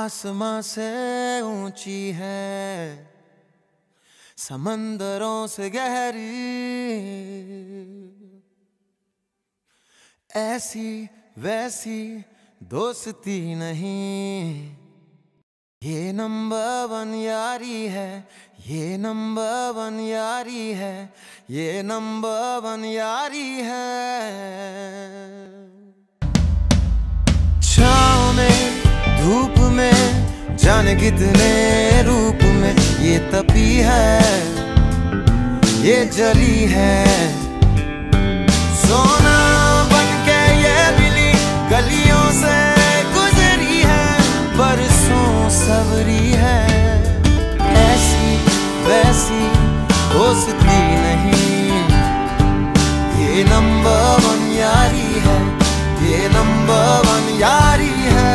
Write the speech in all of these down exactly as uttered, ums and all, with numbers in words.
आसमां से ऊंची है, समंदरों से गहरी, ऐसी वैसी दोस्ती नहीं। ये नंबर वन यारी है, ये नंबर वन यारी है, ये नंबर वन यारी है। छाँव में धूप में जाने कितने रूप में ये तपी है, ये जली है। सोना बनके ये बिली गलियों से गुजरी है, बरसों सबरी है। ऐसी वैसी दोस्ती नहीं, ये नंबर वन यारी है, ये नंबर वन यारी है।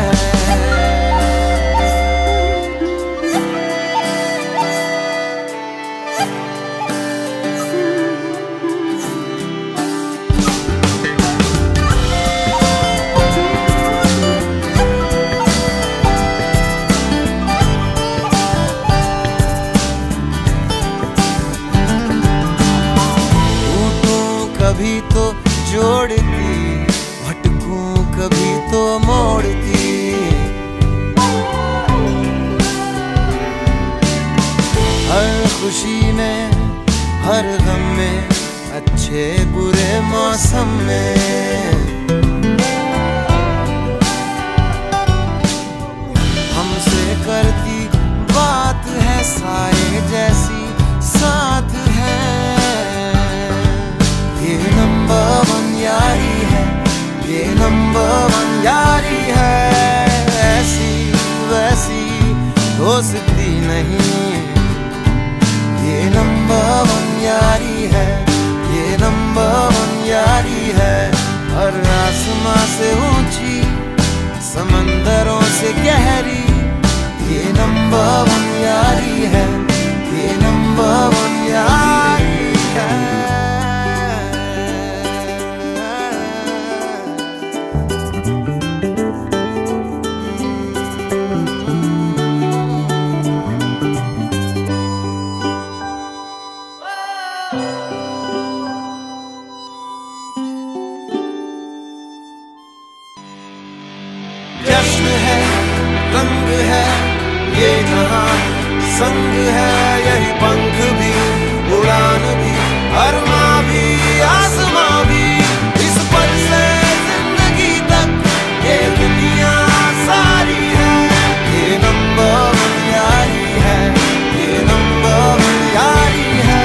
कभी तो जोड़ती, भटकूं कभी तो मोड़ती। हर खुशी में हर गम में, अच्छे बुरे मौसम में हमसे करती बात है, साए जैसी साथ है। ये नंबर वन यारी है, ये नंबर वन यारी है। ऐसी वैसी दोस्ती नहीं, ये नंबर वन यारी है, ये नंबर वन यारी है। हर आसमां से ऊंची, समंदरों से गहरी, ये नंबर वन यारी है, ये नंबर वन यारी है। जश्न है, रंग है, ये जहां संग है। यही पंख भी, उड़ान भी, अरमा भी, आसमां भी, इस पल से जिंदगी तक ये दुनिया सारी है। ये नंबर वन यारी है, ये नंबर वन यारी है।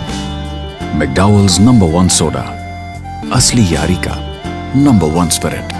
मैकडॉवेल्स नंबर वन सोडा, असली यारी का नंबर वन स्पिरिट।